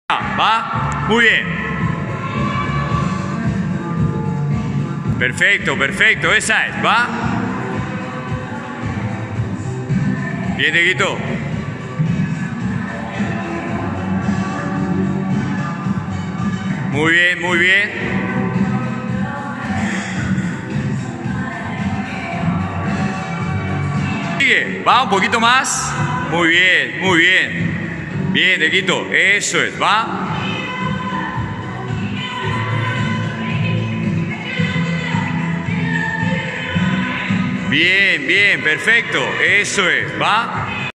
¿Va? Muy bien. Perfecto, perfecto. Esa es. ¿Va? Bien, Dieguito. Muy bien, muy bien. Sigue. Va, un poquito más. Muy bien, muy bien. Bien, Dieguito. Eso es. Va. Bien, bien, perfecto. Eso es. Va.